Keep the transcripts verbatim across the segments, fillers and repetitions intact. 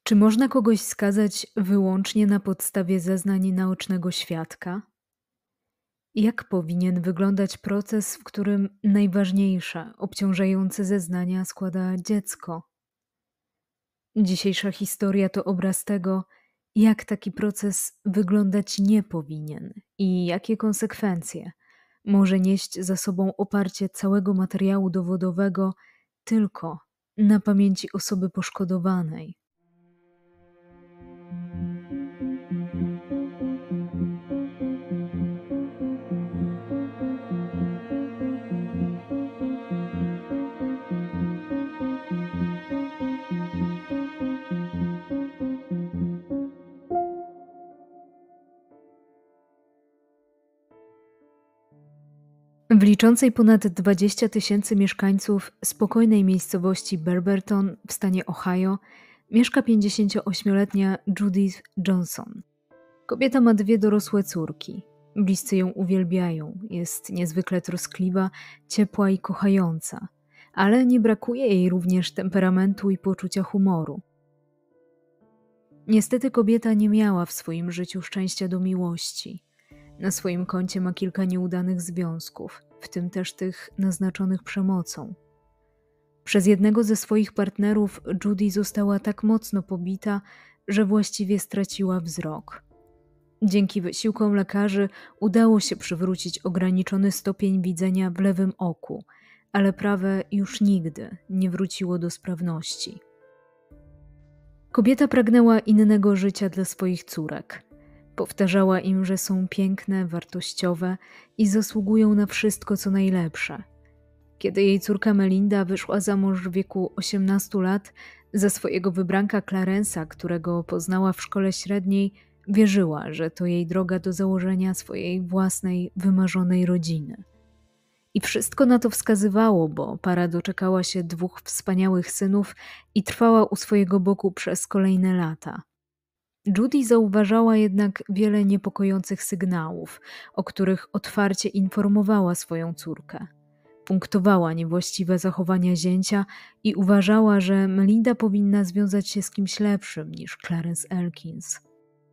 Czy można kogoś skazać wyłącznie na podstawie zeznań naocznego świadka? Jak powinien wyglądać proces, w którym najważniejsze, obciążające zeznania składa dziecko? Dzisiejsza historia to obraz tego, jak taki proces wyglądać nie powinien i jakie konsekwencje może nieść za sobą oparcie całego materiału dowodowego tylko na pamięci osoby poszkodowanej. W liczącej ponad dwadzieścia tysięcy mieszkańców spokojnej miejscowości Berberton w stanie Ohio mieszka pięćdziesięcioośmioletnia Judith Johnson. Kobieta ma dwie dorosłe córki. Bliscy ją uwielbiają, jest niezwykle troskliwa, ciepła i kochająca, ale nie brakuje jej również temperamentu i poczucia humoru. Niestety kobieta nie miała w swoim życiu szczęścia do miłości. Na swoim koncie ma kilka nieudanych związków, w tym też tych naznaczonych przemocą. Przez jednego ze swoich partnerów Judy została tak mocno pobita, że właściwie straciła wzrok. Dzięki wysiłkom lekarzy udało się przywrócić ograniczony stopień widzenia w lewym oku, ale prawe już nigdy nie wróciło do sprawności. Kobieta pragnęła innego życia dla swoich córek. Powtarzała im, że są piękne, wartościowe i zasługują na wszystko, co najlepsze. Kiedy jej córka Melinda wyszła za mąż w wieku osiemnastu lat za swojego wybranka Clarence'a, którego poznała w szkole średniej, wierzyła, że to jej droga do założenia swojej własnej, wymarzonej rodziny. I wszystko na to wskazywało, bo para doczekała się dwóch wspaniałych synów i trwała u swojego boku przez kolejne lata. Judy zauważała jednak wiele niepokojących sygnałów, o których otwarcie informowała swoją córkę. Punktowała niewłaściwe zachowania zięcia i uważała, że Melinda powinna związać się z kimś lepszym niż Clarence Elkins.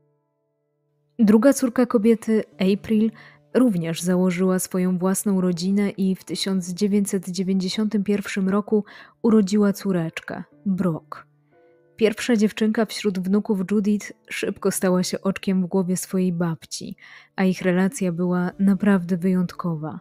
Druga córka kobiety, April, również założyła swoją własną rodzinę i w tysiąc dziewięćset dziewięćdziesiątym pierwszym roku urodziła córeczkę, Brock. Pierwsza dziewczynka wśród wnuków Judith szybko stała się oczkiem w głowie swojej babci, a ich relacja była naprawdę wyjątkowa.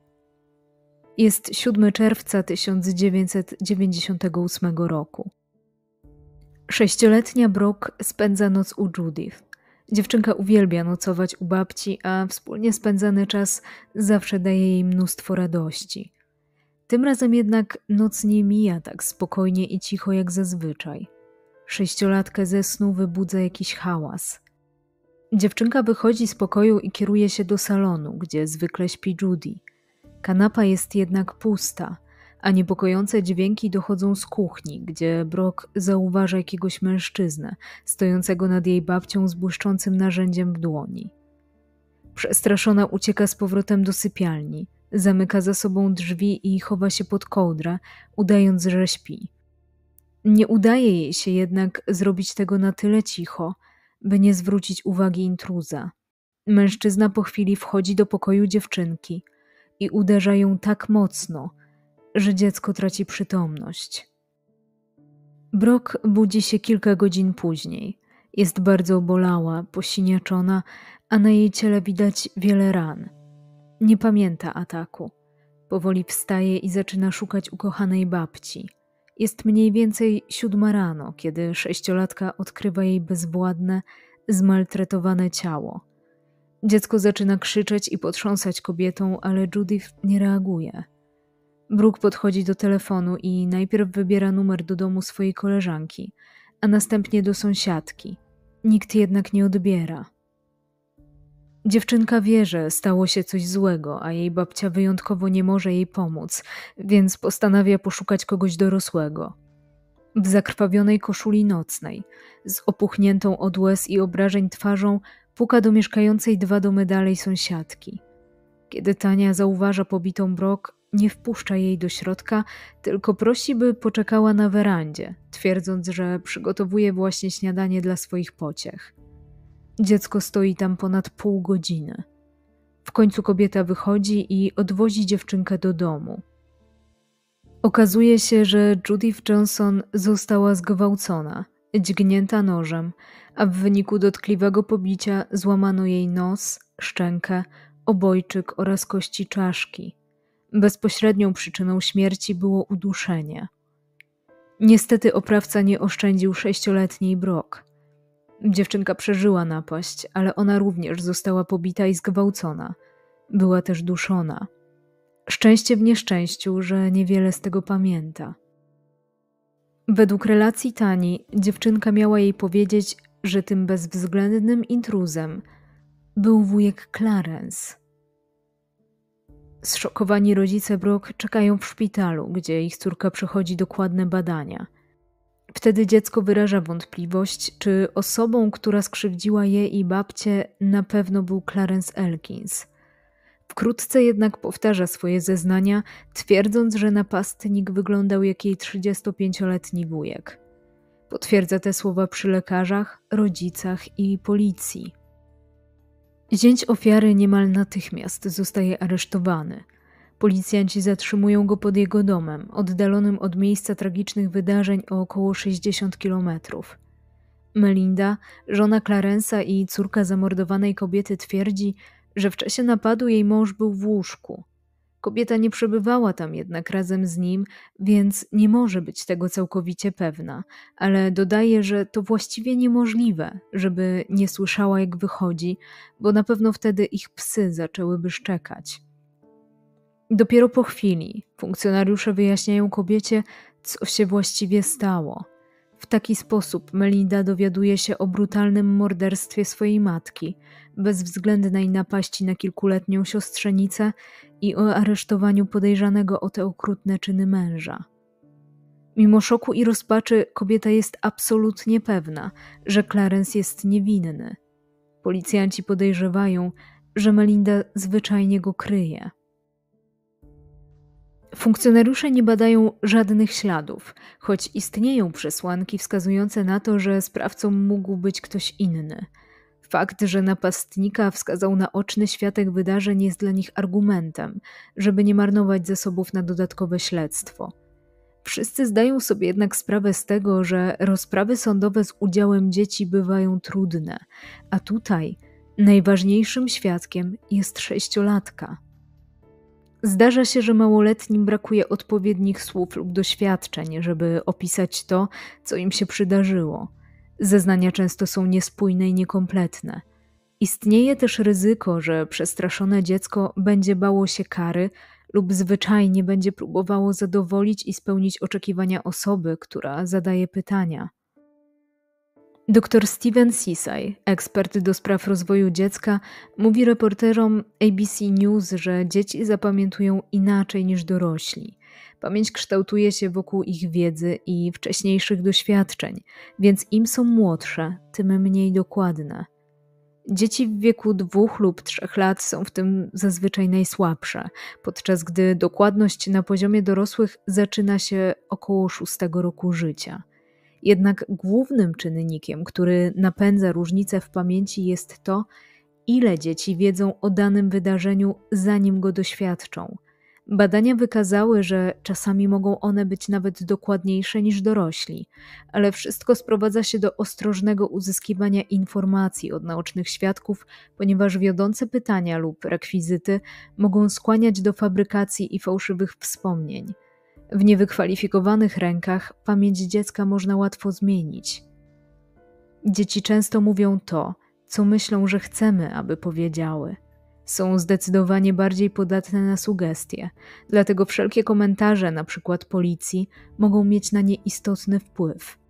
Jest siódmego czerwca tysiąc dziewięćset dziewięćdziesiątego ósmego roku. Sześcioletnia Brock spędza noc u Judith. Dziewczynka uwielbia nocować u babci, a wspólnie spędzany czas zawsze daje jej mnóstwo radości. Tym razem jednak noc nie mija tak spokojnie i cicho jak zazwyczaj. Sześciolatkę ze snu wybudza jakiś hałas. Dziewczynka wychodzi z pokoju i kieruje się do salonu, gdzie zwykle śpi Judy. Kanapa jest jednak pusta, a niepokojące dźwięki dochodzą z kuchni, gdzie Brock zauważa jakiegoś mężczyznę stojącego nad jej babcią z błyszczącym narzędziem w dłoni. Przestraszona ucieka z powrotem do sypialni, zamyka za sobą drzwi i chowa się pod kołdrę, udając, że śpi. Nie udaje jej się jednak zrobić tego na tyle cicho, by nie zwrócić uwagi intruza. Mężczyzna po chwili wchodzi do pokoju dziewczynki i uderza ją tak mocno, że dziecko traci przytomność. Brock budzi się kilka godzin później. Jest bardzo obolała, posiniaczona, a na jej ciele widać wiele ran. Nie pamięta ataku. Powoli wstaje i zaczyna szukać ukochanej babci. Jest mniej więcej siódma rano, kiedy sześciolatka odkrywa jej bezwładne, zmaltretowane ciało. Dziecko zaczyna krzyczeć i potrząsać kobietą, ale Judith nie reaguje. Brooke podchodzi do telefonu i najpierw wybiera numer do domu swojej koleżanki, a następnie do sąsiadki. Nikt jednak nie odbiera. Dziewczynka wie, że stało się coś złego, a jej babcia wyjątkowo nie może jej pomóc, więc postanawia poszukać kogoś dorosłego. W zakrwawionej koszuli nocnej, z opuchniętą od łez i obrażeń twarzą, puka do mieszkającej dwa domy dalej sąsiadki. Kiedy Tania zauważa pobitą Brock, nie wpuszcza jej do środka, tylko prosi, by poczekała na werandzie, twierdząc, że przygotowuje właśnie śniadanie dla swoich pociech. Dziecko stoi tam ponad pół godziny. W końcu kobieta wychodzi i odwozi dziewczynkę do domu. Okazuje się, że Judith Johnson została zgwałcona, dźgnięta nożem, a w wyniku dotkliwego pobicia złamano jej nos, szczękę, obojczyk oraz kości czaszki. Bezpośrednią przyczyną śmierci było uduszenie. Niestety oprawca nie oszczędził sześcioletniej Brock. Dziewczynka przeżyła napaść, ale ona również została pobita i zgwałcona. Była też duszona. Szczęście w nieszczęściu, że niewiele z tego pamięta. Według relacji Tani, dziewczynka miała jej powiedzieć, że tym bezwzględnym intruzem był wujek Clarence. Zszokowani rodzice Brock czekają w szpitalu, gdzie ich córka przechodzi dokładne badania. Wtedy dziecko wyraża wątpliwość, czy osobą, która skrzywdziła je i babcię, na pewno był Clarence Elkins. Wkrótce jednak powtarza swoje zeznania, twierdząc, że napastnik wyglądał jak jej trzydziestopięcioletni wujek. Potwierdza te słowa przy lekarzach, rodzicach i policji. Zięć ofiary niemal natychmiast zostaje aresztowany. Policjanci zatrzymują go pod jego domem, oddalonym od miejsca tragicznych wydarzeń o około sześćdziesiąt kilometrów. Melinda, żona Clarence'a i córka zamordowanej kobiety twierdzi, że w czasie napadu jej mąż był w łóżku. Kobieta nie przebywała tam jednak razem z nim, więc nie może być tego całkowicie pewna, ale dodaje, że to właściwie niemożliwe, żeby nie słyszała jak wychodzi, bo na pewno wtedy ich psy zaczęłyby szczekać. Dopiero po chwili funkcjonariusze wyjaśniają kobiecie, co się właściwie stało. W taki sposób Melinda dowiaduje się o brutalnym morderstwie swojej matki, bezwzględnej napaści na kilkuletnią siostrzenicę i o aresztowaniu podejrzanego o te okrutne czyny męża. Mimo szoku i rozpaczy kobieta jest absolutnie pewna, że Clarence jest niewinny. Policjanci podejrzewają, że Melinda zwyczajnie go kryje. Funkcjonariusze nie badają żadnych śladów, choć istnieją przesłanki wskazujące na to, że sprawcą mógł być ktoś inny. Fakt, że napastnika wskazał naoczny świadek wydarzeń jest dla nich argumentem, żeby nie marnować zasobów na dodatkowe śledztwo. Wszyscy zdają sobie jednak sprawę z tego, że rozprawy sądowe z udziałem dzieci bywają trudne, a tutaj najważniejszym świadkiem jest sześciolatka. Zdarza się, że małoletnim brakuje odpowiednich słów lub doświadczeń, żeby opisać to, co im się przydarzyło. Zeznania często są niespójne i niekompletne. Istnieje też ryzyko, że przestraszone dziecko będzie bało się kary lub zwyczajnie będzie próbowało zadowolić i spełnić oczekiwania osoby, która zadaje pytania. Doktor Steven Sisay, ekspert do spraw rozwoju dziecka, mówi reporterom A B C News, że dzieci zapamiętują inaczej niż dorośli. Pamięć kształtuje się wokół ich wiedzy i wcześniejszych doświadczeń, więc im są młodsze, tym mniej dokładne. Dzieci w wieku dwóch lub trzech lat są w tym zazwyczaj najsłabsze, podczas gdy dokładność na poziomie dorosłych zaczyna się około szóstego roku życia. Jednak głównym czynnikiem, który napędza różnice w pamięci, jest to, ile dzieci wiedzą o danym wydarzeniu, zanim go doświadczą. Badania wykazały, że czasami mogą one być nawet dokładniejsze niż dorośli, ale wszystko sprowadza się do ostrożnego uzyskiwania informacji od naocznych świadków, ponieważ wiodące pytania lub rekwizyty mogą skłaniać do fabrykacji i fałszywych wspomnień. W niewykwalifikowanych rękach pamięć dziecka można łatwo zmienić. Dzieci często mówią to, co myślą, że chcemy, aby powiedziały. Są zdecydowanie bardziej podatne na sugestie, dlatego wszelkie komentarze, na przykład policji, mogą mieć na nie istotny wpływ.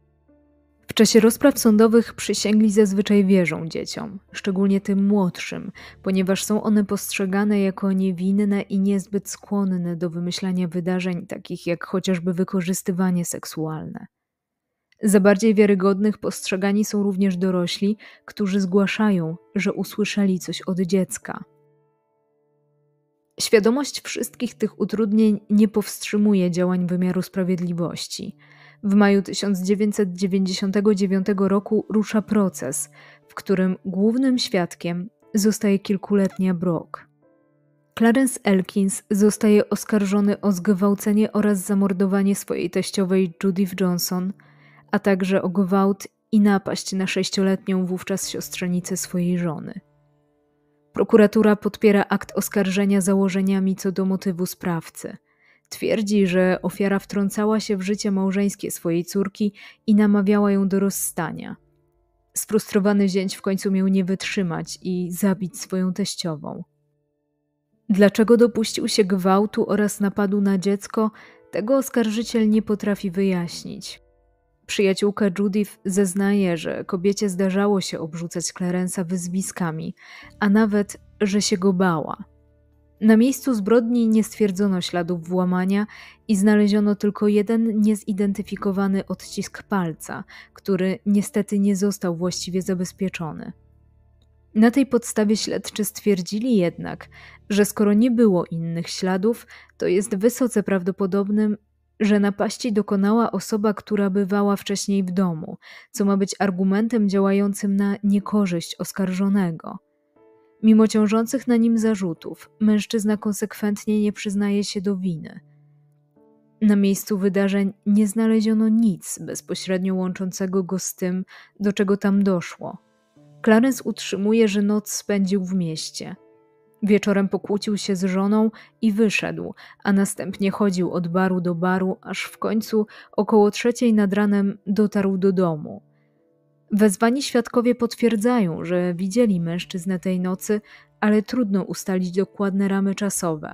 W czasie rozpraw sądowych przysięgli zazwyczaj wierzą dzieciom, szczególnie tym młodszym, ponieważ są one postrzegane jako niewinne i niezbyt skłonne do wymyślania wydarzeń takich jak chociażby wykorzystywanie seksualne. Za bardziej wiarygodnych postrzegani są również dorośli, którzy zgłaszają, że usłyszeli coś od dziecka. Świadomość wszystkich tych utrudnień nie powstrzymuje działań wymiaru sprawiedliwości. W maju tysiąc dziewięćset dziewięćdziesiątego dziewiątego roku rusza proces, w którym głównym świadkiem zostaje kilkuletnia Brooke. Clarence Elkins zostaje oskarżony o zgwałcenie oraz zamordowanie swojej teściowej Judith Johnson, a także o gwałt i napaść na sześcioletnią wówczas siostrzenicę swojej żony. Prokuratura podpiera akt oskarżenia założeniami co do motywu sprawcy. Twierdzi, że ofiara wtrącała się w życie małżeńskie swojej córki i namawiała ją do rozstania. Sfrustrowany zięć w końcu miał nie wytrzymać i zabić swoją teściową. Dlaczego dopuścił się gwałtu oraz napadu na dziecko, tego oskarżyciel nie potrafi wyjaśnić. Przyjaciółka Judith zeznaje, że kobiecie zdarzało się obrzucać Clarence'a wyzwiskami, a nawet, że się go bała. Na miejscu zbrodni nie stwierdzono śladów włamania i znaleziono tylko jeden niezidentyfikowany odcisk palca, który niestety nie został właściwie zabezpieczony. Na tej podstawie śledczy stwierdzili jednak, że skoro nie było innych śladów, to jest wysoce prawdopodobnym, że napaści dokonała osoba, która bywała wcześniej w domu, co ma być argumentem działającym na niekorzyść oskarżonego. Mimo ciążących na nim zarzutów, mężczyzna konsekwentnie nie przyznaje się do winy. Na miejscu wydarzeń nie znaleziono nic bezpośrednio łączącego go z tym, do czego tam doszło. Clarence utrzymuje, że noc spędził w mieście. Wieczorem pokłócił się z żoną i wyszedł, a następnie chodził od baru do baru, aż w końcu około trzeciej nad ranem dotarł do domu. Wezwani świadkowie potwierdzają, że widzieli mężczyznę tej nocy, ale trudno ustalić dokładne ramy czasowe.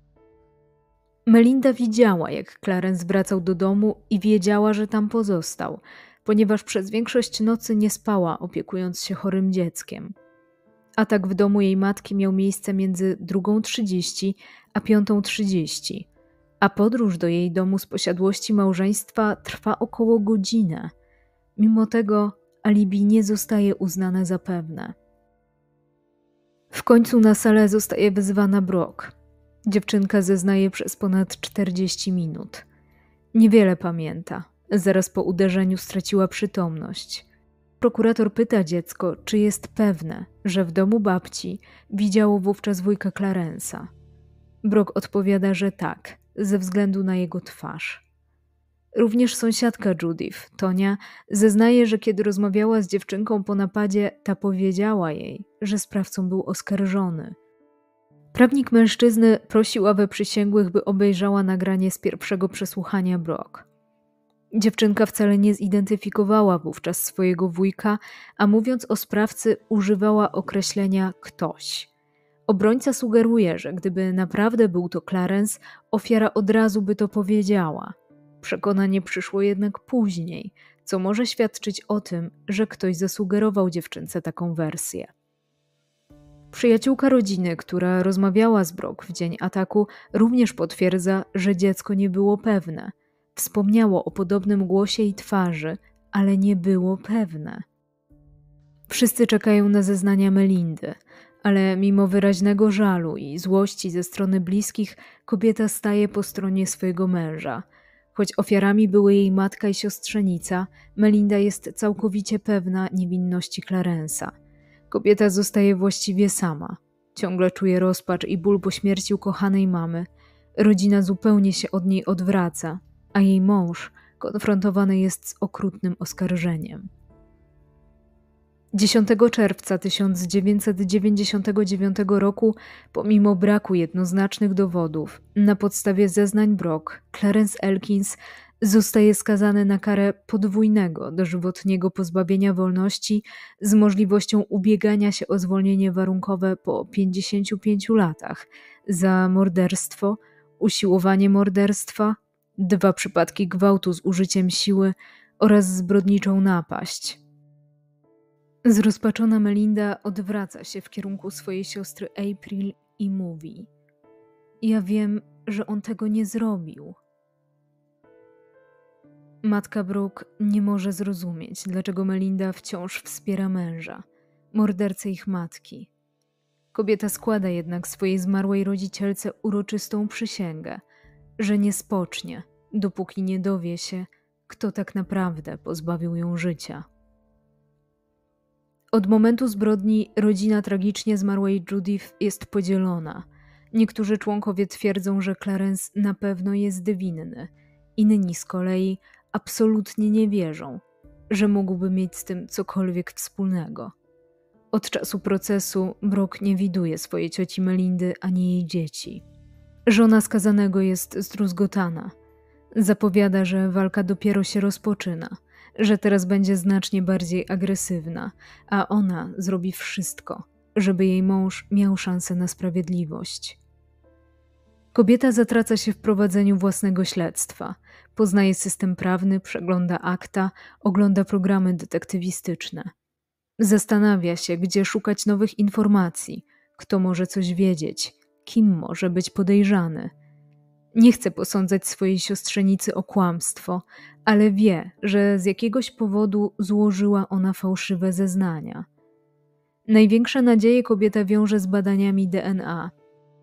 Melinda widziała, jak Clarence wracał do domu i wiedziała, że tam pozostał, ponieważ przez większość nocy nie spała, opiekując się chorym dzieckiem. Atak w domu jej matki miał miejsce między drugą trzydzieści a piątą trzydzieści, a podróż do jej domu z posiadłości małżeństwa trwa około godzinę. Mimo tego alibi nie zostaje uznane za pewne. W końcu na salę zostaje wezwana Brooke. Dziewczynka zeznaje przez ponad czterdzieści minut. Niewiele pamięta. Zaraz po uderzeniu straciła przytomność. Prokurator pyta dziecko, czy jest pewne, że w domu babci widziało wówczas wujka Clarence'a. Brooke odpowiada, że tak, ze względu na jego twarz. Również sąsiadka Judith, Tonia, zeznaje, że kiedy rozmawiała z dziewczynką po napadzie, ta powiedziała jej, że sprawcą był oskarżony. Prawnik mężczyzny prosi ławę przysięgłych, by obejrzała nagranie z pierwszego przesłuchania Brooke. Dziewczynka wcale nie zidentyfikowała wówczas swojego wujka, a mówiąc o sprawcy używała określenia ktoś. Obrońca sugeruje, że gdyby naprawdę był to Clarence, ofiara od razu by to powiedziała. Przekonanie przyszło jednak później, co może świadczyć o tym, że ktoś zasugerował dziewczynce taką wersję. Przyjaciółka rodziny, która rozmawiała z Brooke w dzień ataku, również potwierdza, że dziecko nie było pewne. Wspomniało o podobnym głosie i twarzy, ale nie było pewne. Wszyscy czekają na zeznania Melindy, ale mimo wyraźnego żalu i złości ze strony bliskich, kobieta staje po stronie swojego męża. Choć ofiarami były jej matka i siostrzenica, Melinda jest całkowicie pewna niewinności Clarence'a. Kobieta zostaje właściwie sama. Ciągle czuje rozpacz i ból po śmierci ukochanej mamy. Rodzina zupełnie się od niej odwraca, a jej mąż konfrontowany jest z okrutnym oskarżeniem. dziesiątego czerwca tysiąc dziewięćset dziewięćdziesiątego dziewiątego roku, pomimo braku jednoznacznych dowodów, na podstawie zeznań Brooke, Clarence Elkins zostaje skazany na karę podwójnego dożywotniego pozbawienia wolności z możliwością ubiegania się o zwolnienie warunkowe po pięćdziesięciu pięciu latach za morderstwo, usiłowanie morderstwa, dwa przypadki gwałtu z użyciem siły oraz zbrodniczą napaść. Zrozpaczona Melinda odwraca się w kierunku swojej siostry April i mówi: ja wiem, że on tego nie zrobił. Matka Brooke nie może zrozumieć, dlaczego Melinda wciąż wspiera męża, mordercę ich matki. Kobieta składa jednak swojej zmarłej rodzicielce uroczystą przysięgę, że nie spocznie, dopóki nie dowie się, kto tak naprawdę pozbawił ją życia. Od momentu zbrodni rodzina tragicznie zmarłej Judith jest podzielona. Niektórzy członkowie twierdzą, że Clarence na pewno jest winny, inni z kolei absolutnie nie wierzą, że mógłby mieć z tym cokolwiek wspólnego. Od czasu procesu Brock nie widuje swojej cioci Melindy ani jej dzieci. Żona skazanego jest zdruzgotana. Zapowiada, że walka dopiero się rozpoczyna, że teraz będzie znacznie bardziej agresywna, a ona zrobi wszystko, żeby jej mąż miał szansę na sprawiedliwość. Kobieta zatraca się w prowadzeniu własnego śledztwa. Poznaje system prawny, przegląda akta, ogląda programy detektywistyczne. Zastanawia się, gdzie szukać nowych informacji, kto może coś wiedzieć, kim może być podejrzany. Nie chce posądzać swojej siostrzenicy o kłamstwo, ale wie, że z jakiegoś powodu złożyła ona fałszywe zeznania. Największe nadzieje kobieta wiąże z badaniami D N A.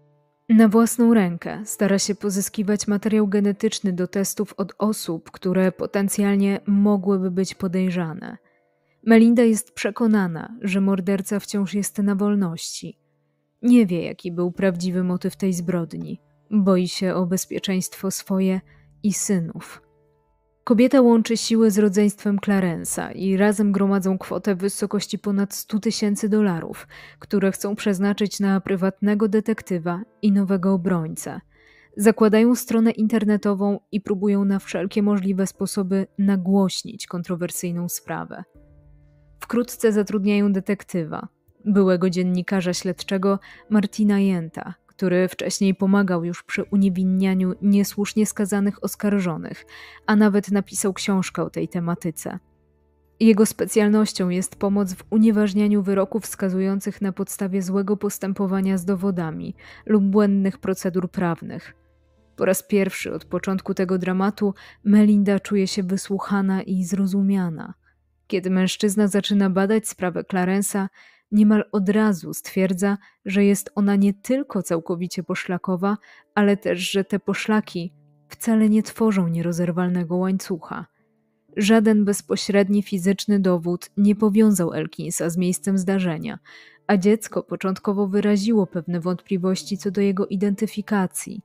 Na własną rękę stara się pozyskiwać materiał genetyczny do testów od osób, które potencjalnie mogłyby być podejrzane. Melinda jest przekonana, że morderca wciąż jest na wolności. Nie wie, jaki był prawdziwy motyw tej zbrodni. Boi się o bezpieczeństwo swoje i synów. Kobieta łączy siły z rodzeństwem Clarence'a i razem gromadzą kwotę w wysokości ponad sto tysięcy dolarów, które chcą przeznaczyć na prywatnego detektywa i nowego obrońcę. Zakładają stronę internetową i próbują na wszelkie możliwe sposoby nagłośnić kontrowersyjną sprawę. Wkrótce zatrudniają detektywa, byłego dziennikarza śledczego Martina Yenta, który wcześniej pomagał już przy uniewinnianiu niesłusznie skazanych oskarżonych, a nawet napisał książkę o tej tematyce. Jego specjalnością jest pomoc w unieważnianiu wyroków skazujących na podstawie złego postępowania z dowodami lub błędnych procedur prawnych. Po raz pierwszy od początku tego dramatu Melinda czuje się wysłuchana i zrozumiana. Kiedy mężczyzna zaczyna badać sprawę Clarence'a, niemal od razu stwierdza, że jest ona nie tylko całkowicie poszlakowa, ale też, że te poszlaki wcale nie tworzą nierozerwalnego łańcucha. Żaden bezpośredni fizyczny dowód nie powiązał Elkinsa z miejscem zdarzenia, a dziecko początkowo wyraziło pewne wątpliwości co do jego identyfikacji.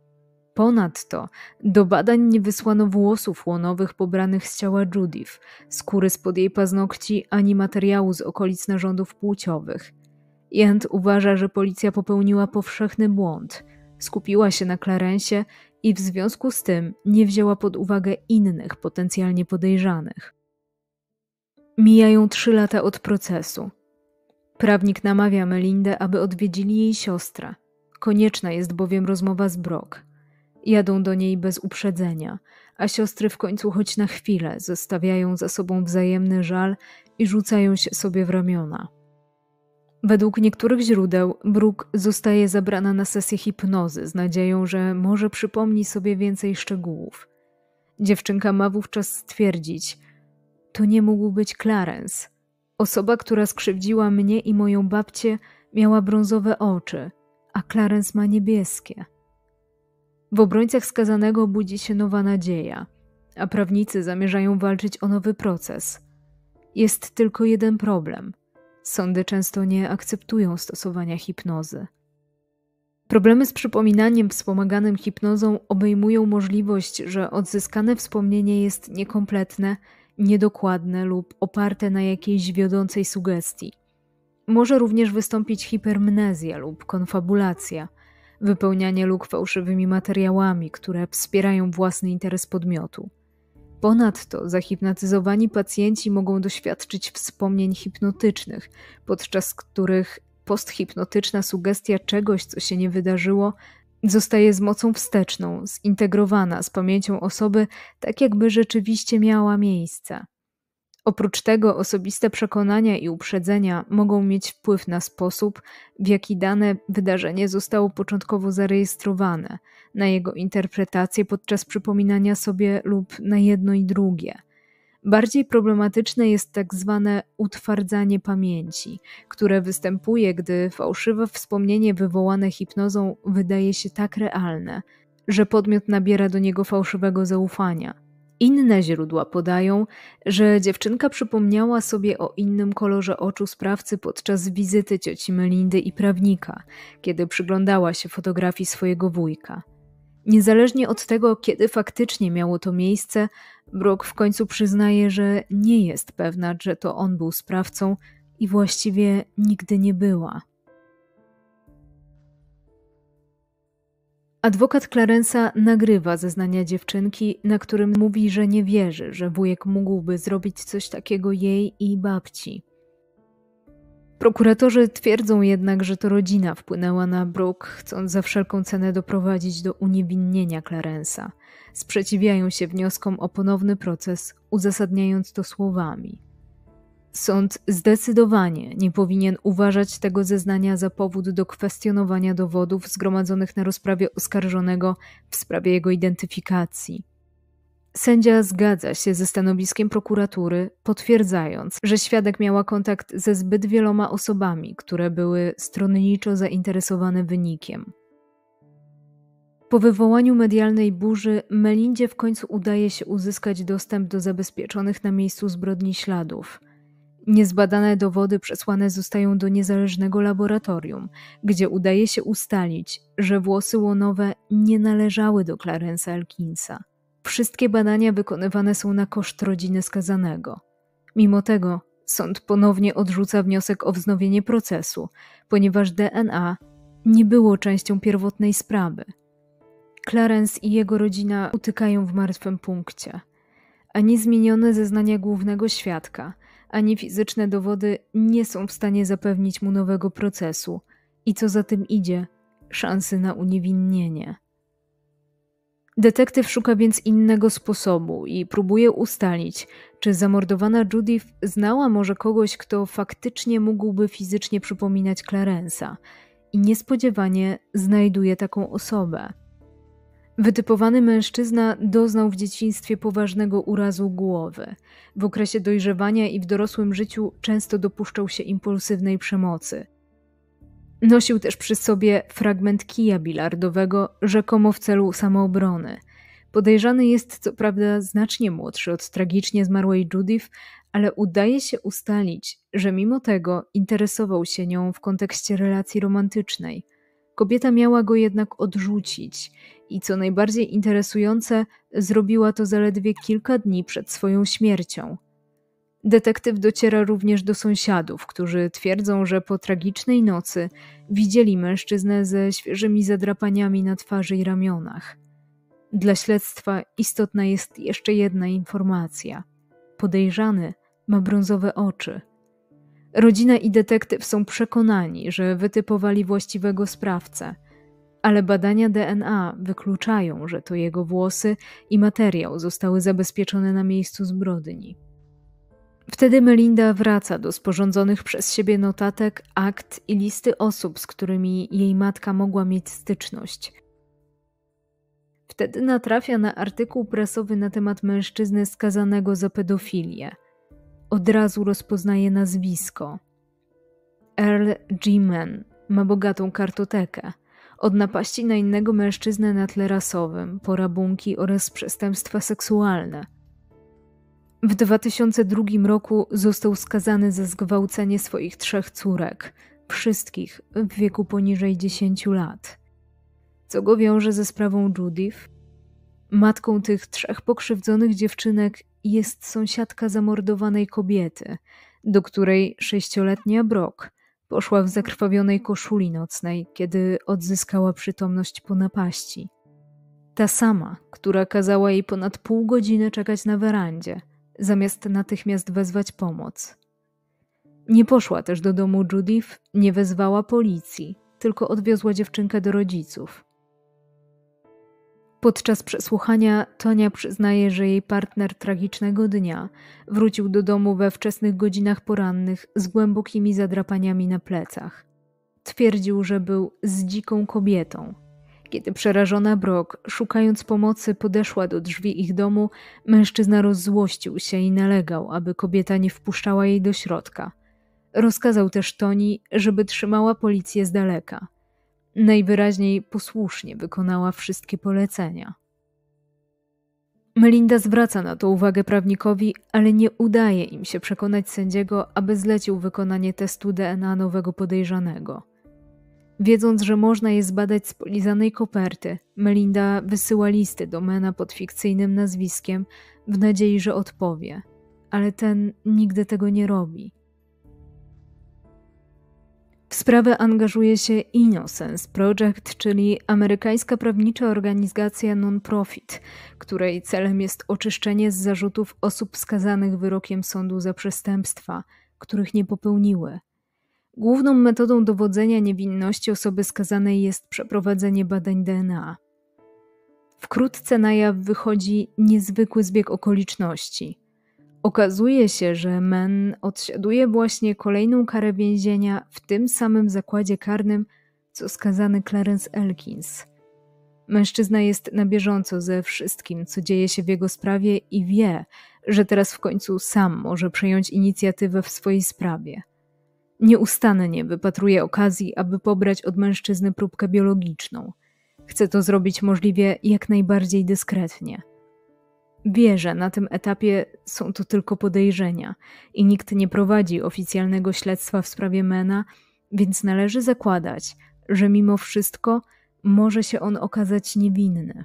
Ponadto do badań nie wysłano włosów łonowych pobranych z ciała Judith, skóry spod jej paznokci ani materiału z okolic narządów płciowych. Yent uważa, że policja popełniła powszechny błąd, skupiła się na Clarence'ie i w związku z tym nie wzięła pod uwagę innych potencjalnie podejrzanych. Mijają trzy lata od procesu. Prawnik namawia Melindę, aby odwiedzili jej siostrę. Konieczna jest bowiem rozmowa z Brock. Jadą do niej bez uprzedzenia, a siostry w końcu choć na chwilę zostawiają za sobą wzajemny żal i rzucają się sobie w ramiona. Według niektórych źródeł Brooke zostaje zabrana na sesję hipnozy z nadzieją, że może przypomni sobie więcej szczegółów. Dziewczynka ma wówczas stwierdzić: to nie mógł być Clarence. Osoba, która skrzywdziła mnie i moją babcię, miała brązowe oczy, a Clarence ma niebieskie. W obrońcach skazanego budzi się nowa nadzieja, a prawnicy zamierzają walczyć o nowy proces. Jest tylko jeden problem. Sądy często nie akceptują stosowania hipnozy. Problemy z przypominaniem wspomaganym hipnozą obejmują możliwość, że odzyskane wspomnienie jest niekompletne, niedokładne lub oparte na jakiejś wiodącej sugestii. Może również wystąpić hipermnezja lub konfabulacja, wypełnianie luk fałszywymi materiałami, które wspierają własny interes podmiotu. Ponadto zahipnotyzowani pacjenci mogą doświadczyć wspomnień hipnotycznych, podczas których posthipnotyczna sugestia czegoś, co się nie wydarzyło, zostaje z mocą wsteczną zintegrowana z pamięcią osoby, tak jakby rzeczywiście miała miejsce. Oprócz tego osobiste przekonania i uprzedzenia mogą mieć wpływ na sposób, w jaki dane wydarzenie zostało początkowo zarejestrowane, na jego interpretację podczas przypominania sobie lub na jedno i drugie. Bardziej problematyczne jest tak zwane utwardzanie pamięci, które występuje, gdy fałszywe wspomnienie wywołane hipnozą wydaje się tak realne, że podmiot nabiera do niego fałszywego zaufania. Inne źródła podają, że dziewczynka przypomniała sobie o innym kolorze oczu sprawcy podczas wizyty cioci Melindy i prawnika, kiedy przyglądała się fotografii swojego wujka. Niezależnie od tego, kiedy faktycznie miało to miejsce, Brooke w końcu przyznaje, że nie jest pewna, że to on był sprawcą i właściwie nigdy nie była. Adwokat Clarence'a nagrywa zeznania dziewczynki, na którym mówi, że nie wierzy, że wujek mógłby zrobić coś takiego jej i babci. Prokuratorzy twierdzą jednak, że to rodzina wpłynęła na Brooke, chcąc za wszelką cenę doprowadzić do uniewinnienia Clarence'a. Sprzeciwiają się wnioskom o ponowny proces, uzasadniając to słowami. Sąd zdecydowanie nie powinien uważać tego zeznania za powód do kwestionowania dowodów zgromadzonych na rozprawie oskarżonego w sprawie jego identyfikacji. Sędzia zgadza się ze stanowiskiem prokuratury, potwierdzając, że świadek miała kontakt ze zbyt wieloma osobami, które były stronniczo zainteresowane wynikiem. Po wywołaniu medialnej burzy Melindzie w końcu udaje się uzyskać dostęp do zabezpieczonych na miejscu zbrodni śladów. Niezbadane dowody przesłane zostają do niezależnego laboratorium, gdzie udaje się ustalić, że włosy łonowe nie należały do Clarence'a Elkinsa. Wszystkie badania wykonywane są na koszt rodziny skazanego. Mimo tego sąd ponownie odrzuca wniosek o wznowienie procesu, ponieważ D N A nie było częścią pierwotnej sprawy. Clarence i jego rodzina utykają w martwym punkcie. Ani zmienione zeznania głównego świadka, ani fizyczne dowody nie są w stanie zapewnić mu nowego procesu i co za tym idzie, szansy na uniewinnienie. Detektyw szuka więc innego sposobu i próbuje ustalić, czy zamordowana Judith znała może kogoś, kto faktycznie mógłby fizycznie przypominać Clarence'a i niespodziewanie znajduje taką osobę. Wytypowany mężczyzna doznał w dzieciństwie poważnego urazu głowy. W okresie dojrzewania i w dorosłym życiu często dopuszczał się impulsywnej przemocy. Nosił też przy sobie fragment kija bilardowego, rzekomo w celu samoobrony. Podejrzany jest co prawda znacznie młodszy od tragicznie zmarłej Judith, ale udaje się ustalić, że mimo tego interesował się nią w kontekście relacji romantycznej. Kobieta miała go jednak odrzucić i co najbardziej interesujące, zrobiła to zaledwie kilka dni przed swoją śmiercią. Detektyw dociera również do sąsiadów, którzy twierdzą, że po tragicznej nocy widzieli mężczyznę ze świeżymi zadrapaniami na twarzy i ramionach. Dla śledztwa istotna jest jeszcze jedna informacja. Podejrzany ma brązowe oczy. Rodzina i detektyw są przekonani, że wytypowali właściwego sprawcę, ale badania D N A wykluczają, że to jego włosy i materiał zostały zabezpieczone na miejscu zbrodni. Wtedy Melinda wraca do sporządzonych przez siebie notatek, akt i listy osób, z którymi jej matka mogła mieć styczność. Wtedy natrafia na artykuł prasowy na temat mężczyzny skazanego za pedofilię. Od razu rozpoznaje nazwisko. Earl G-Man ma bogatą kartotekę. Od napaści na innego mężczyznę na tle rasowym, po rabunki oraz przestępstwa seksualne. W dwa tysiące drugim roku został skazany za zgwałcenie swoich trzech córek, wszystkich w wieku poniżej dziesięciu lat. Co go wiąże ze sprawą Judith? Matką tych trzech pokrzywdzonych dziewczynek jest sąsiadka zamordowanej kobiety, do której sześcioletnia Brooke poszła w zakrwawionej koszuli nocnej, kiedy odzyskała przytomność po napaści. Ta sama, która kazała jej ponad pół godziny czekać na werandzie, zamiast natychmiast wezwać pomoc. Nie poszła też do domu Judith, nie wezwała policji, tylko odwiozła dziewczynkę do rodziców. Podczas przesłuchania Tonia przyznaje, że jej partner tragicznego dnia wrócił do domu we wczesnych godzinach porannych z głębokimi zadrapaniami na plecach. Twierdził, że był z dziką kobietą. Kiedy przerażona Brock, szukając pomocy, podeszła do drzwi ich domu, mężczyzna rozzłościł się i nalegał, aby kobieta nie wpuszczała jej do środka. Rozkazał też Toni, żeby trzymała policję z daleka. Najwyraźniej posłusznie wykonała wszystkie polecenia. Melinda zwraca na to uwagę prawnikowi, ale nie udaje im się przekonać sędziego, aby zlecił wykonanie testu D N A nowego podejrzanego. Wiedząc, że można je zbadać z polizanej koperty, Melinda wysyła listy do Mena pod fikcyjnym nazwiskiem w nadziei, że odpowie, ale ten nigdy tego nie robi. W sprawę angażuje się Innocence Project, czyli amerykańska prawnicza organizacja non-profit, której celem jest oczyszczenie z zarzutów osób skazanych wyrokiem sądu za przestępstwa, których nie popełniły. Główną metodą dowodzenia niewinności osoby skazanej jest przeprowadzenie badań D N A. Wkrótce na jaw wychodzi niezwykły zbieg okoliczności. Okazuje się, że Men odsiaduje właśnie kolejną karę więzienia w tym samym zakładzie karnym, co skazany Clarence Elkins. Mężczyzna jest na bieżąco ze wszystkim, co dzieje się w jego sprawie i wie, że teraz w końcu sam może przejąć inicjatywę w swojej sprawie. Nieustannie wypatruje okazji, aby pobrać od mężczyzny próbkę biologiczną. Chce to zrobić możliwie jak najbardziej dyskretnie. Wie, że na tym etapie są to tylko podejrzenia i nikt nie prowadzi oficjalnego śledztwa w sprawie Mena, więc należy zakładać, że mimo wszystko może się on okazać niewinny.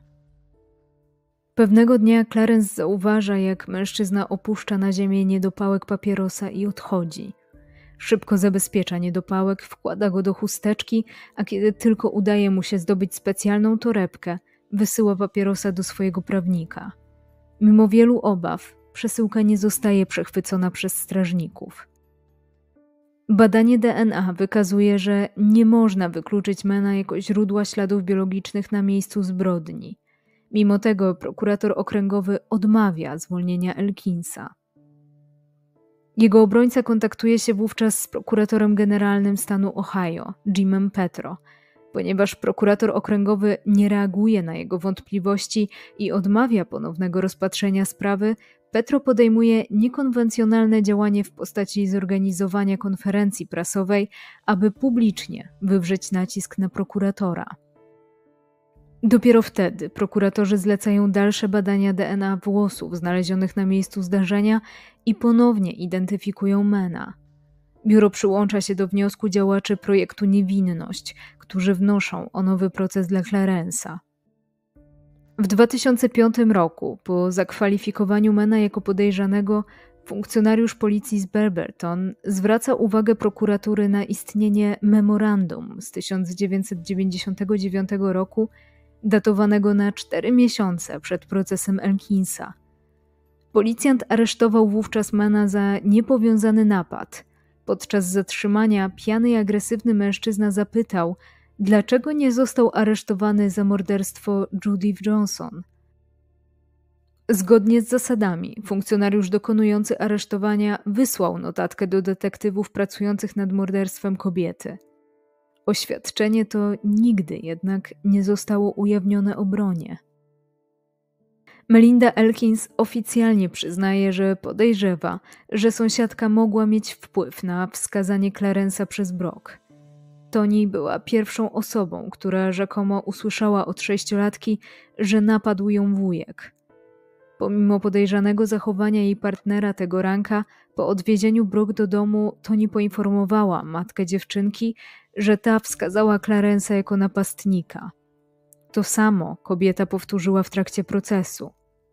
Pewnego dnia Clarence zauważa, jak mężczyzna opuszcza na ziemię niedopałek papierosa i odchodzi. Szybko zabezpiecza niedopałek, wkłada go do chusteczki, a kiedy tylko udaje mu się zdobyć specjalną torebkę, wysyła papierosa do swojego prawnika. Mimo wielu obaw, przesyłka nie zostaje przechwycona przez strażników. Badanie D N A wykazuje, że nie można wykluczyć Mena jako źródła śladów biologicznych na miejscu zbrodni. Mimo tego prokurator okręgowy odmawia zwolnienia Elkinsa. Jego obrońca kontaktuje się wówczas z prokuratorem generalnym stanu Ohio, Jimem Petro. Ponieważ prokurator okręgowy nie reaguje na jego wątpliwości i odmawia ponownego rozpatrzenia sprawy, Petro podejmuje niekonwencjonalne działanie w postaci zorganizowania konferencji prasowej, aby publicznie wywrzeć nacisk na prokuratora. Dopiero wtedy prokuratorzy zlecają dalsze badania D N A włosów znalezionych na miejscu zdarzenia i ponownie identyfikują Mena. Biuro przyłącza się do wniosku działaczy projektu Niewinność, którzy wnoszą o nowy proces dla Clarence'a. W dwa tysiące piątym roku, po zakwalifikowaniu Mena jako podejrzanego, funkcjonariusz policji z Barberton zwraca uwagę prokuratury na istnienie memorandum z tysiąc dziewięćset dziewięćdziesiątego dziewiątego roku, datowanego na cztery miesiące przed procesem Elkinsa. Policjant aresztował wówczas Mena za niepowiązany napad. Podczas zatrzymania pijany i agresywny mężczyzna zapytał, dlaczego nie został aresztowany za morderstwo Judith Johnson. Zgodnie z zasadami, funkcjonariusz dokonujący aresztowania wysłał notatkę do detektywów pracujących nad morderstwem kobiety. Oświadczenie to nigdy jednak nie zostało ujawnione obronie. Melinda Elkins oficjalnie przyznaje, że podejrzewa, że sąsiadka mogła mieć wpływ na wskazanie Clarence'a przez Brock. Toni była pierwszą osobą, która rzekomo usłyszała od sześciolatki, że napadł ją wujek. Pomimo podejrzanego zachowania jej partnera tego ranka, po odwiezieniu Brock do domu Toni poinformowała matkę dziewczynki, że ta wskazała Clarence'a jako napastnika. To samo kobieta powtórzyła w trakcie procesu.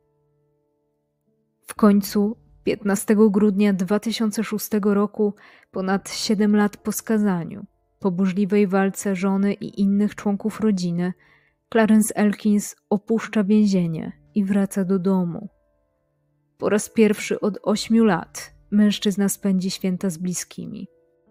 W końcu, piętnastego grudnia dwa tysiące szóstego roku, ponad siedem lat po skazaniu, po burzliwej walce żony i innych członków rodziny, Clarence Elkins opuszcza więzienie i wraca do domu. Po raz pierwszy od ośmiu lat mężczyzna spędzi święta z bliskimi.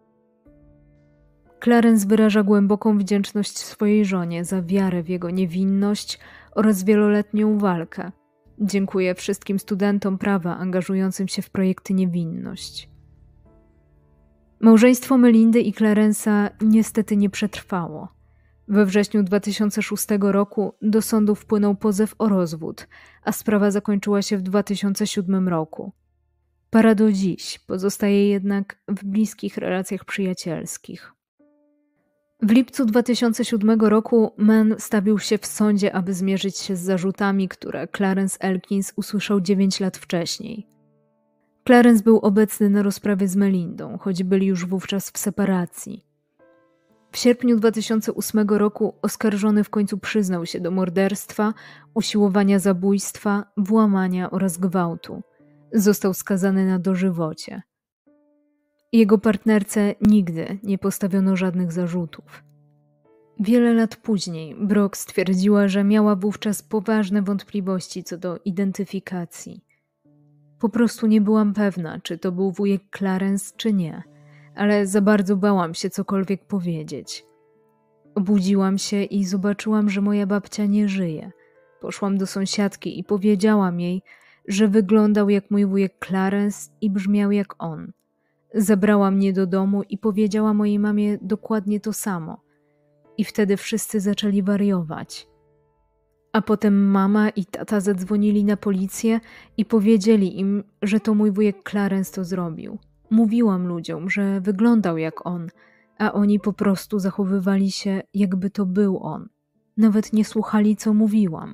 Clarence wyraża głęboką wdzięczność swojej żonie za wiarę w jego niewinność oraz wieloletnią walkę. Dziękuję wszystkim studentom prawa angażującym się w projekty Niewinność. Małżeństwo Melindy i Clarence'a niestety nie przetrwało. We wrześniu dwa tysiące szóstego roku do sądu wpłynął pozew o rozwód, a sprawa zakończyła się w dwa tysiące siódmym roku. Para do dziś pozostaje jednak w bliskich relacjach przyjacielskich. W lipcu dwa tysiące siódmego roku Mann stawił się w sądzie, aby zmierzyć się z zarzutami, które Clarence Elkins usłyszał dziewięć lat wcześniej. Clarence był obecny na rozprawie z Melindą, choć byli już wówczas w separacji. W sierpniu dwa tysiące ósmego roku oskarżony w końcu przyznał się do morderstwa, usiłowania zabójstwa, włamania oraz gwałtu. Został skazany na dożywocie. Jego partnerce nigdy nie postawiono żadnych zarzutów. Wiele lat później Brock stwierdziła, że miała wówczas poważne wątpliwości co do identyfikacji. Po prostu nie byłam pewna, czy to był wujek Clarence, czy nie, ale za bardzo bałam się cokolwiek powiedzieć. Obudziłam się i zobaczyłam, że moja babcia nie żyje. Poszłam do sąsiadki i powiedziałam jej, że wyglądał jak mój wujek Clarence i brzmiał jak on. Zabrała mnie do domu i powiedziała mojej mamie dokładnie to samo. I wtedy wszyscy zaczęli wariować. A potem mama i tata zadzwonili na policję i powiedzieli im, że to mój wujek Clarence to zrobił. Mówiłam ludziom, że wyglądał jak on, a oni po prostu zachowywali się, jakby to był on. Nawet nie słuchali, co mówiłam.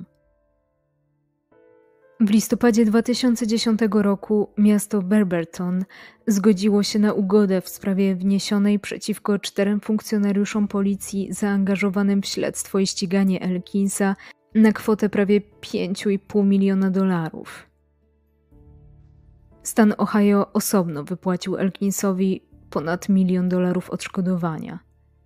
W listopadzie dwa tysiące dziesiątego roku miasto Barberton zgodziło się na ugodę w sprawie wniesionej przeciwko czterem funkcjonariuszom policji zaangażowanym w śledztwo i ściganie Elkinsa na kwotę prawie pięć i pół miliona dolarów. Stan Ohio osobno wypłacił Elkinsowi ponad milion dolarów odszkodowania.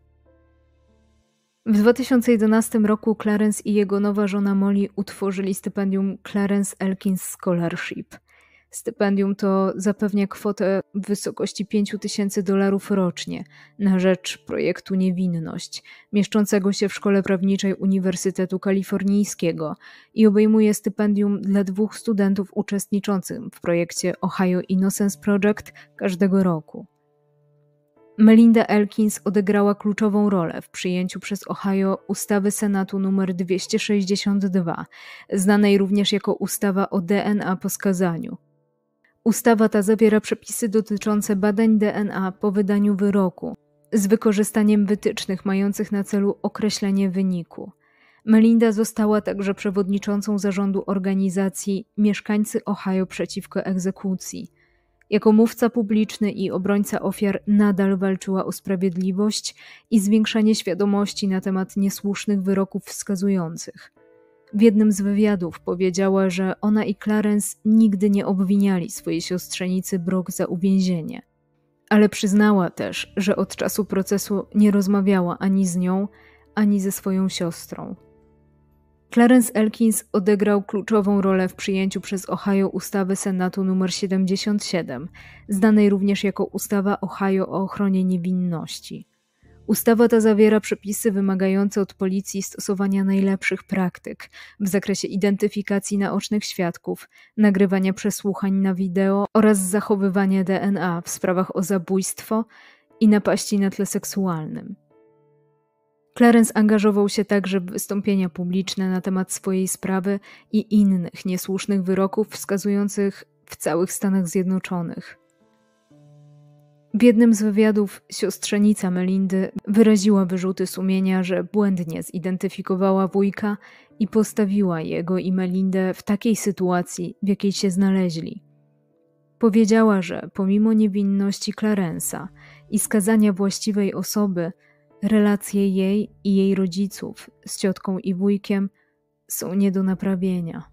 W dwa tysiące jedenastym roku Clarence i jego nowa żona Molly utworzyli stypendium Clarence Elkins Scholarship. Stypendium to zapewnia kwotę w wysokości pięć tysięcy dolarów rocznie na rzecz projektu Niewinność, mieszczącego się w Szkole Prawniczej Uniwersytetu Kalifornijskiego i obejmuje stypendium dla dwóch studentów uczestniczących w projekcie Ohio Innocence Project każdego roku. Melinda Elkins odegrała kluczową rolę w przyjęciu przez Ohio ustawy Senatu nr dwieście sześćdziesiąt dwa, znanej również jako ustawa o D N A po skazaniu. Ustawa ta zawiera przepisy dotyczące badań D N A po wydaniu wyroku, z wykorzystaniem wytycznych mających na celu określenie wyniku. Melinda została także przewodniczącą zarządu organizacji Mieszkańcy Ohio przeciwko egzekucji. Jako mówca publiczny i obrońca ofiar nadal walczyła o sprawiedliwość i zwiększanie świadomości na temat niesłusznych wyroków wskazujących. W jednym z wywiadów powiedziała, że ona i Clarence nigdy nie obwiniali swojej siostrzenicy Brock za uwięzienie. Ale przyznała też, że od czasu procesu nie rozmawiała ani z nią, ani ze swoją siostrą. Clarence Elkins odegrał kluczową rolę w przyjęciu przez Ohio ustawy Senatu nr siedemdziesiąt siedem, znanej również jako ustawa Ohio o ochronie niewinności. Ustawa ta zawiera przepisy wymagające od policji stosowania najlepszych praktyk w zakresie identyfikacji naocznych świadków, nagrywania przesłuchań na wideo oraz zachowywania D N A w sprawach o zabójstwo i napaści na tle seksualnym. Clarence angażował się także w wystąpienia publiczne na temat swojej sprawy i innych niesłusznych wyroków wskazujących w całych Stanach Zjednoczonych. W jednym z wywiadów siostrzenica Melindy wyraziła wyrzuty sumienia, że błędnie zidentyfikowała wujka i postawiła jego i Melindę w takiej sytuacji, w jakiej się znaleźli. Powiedziała, że pomimo niewinności Clarence'a i skazania właściwej osoby, relacje jej i jej rodziców z ciotką i wujkiem są nie do naprawienia.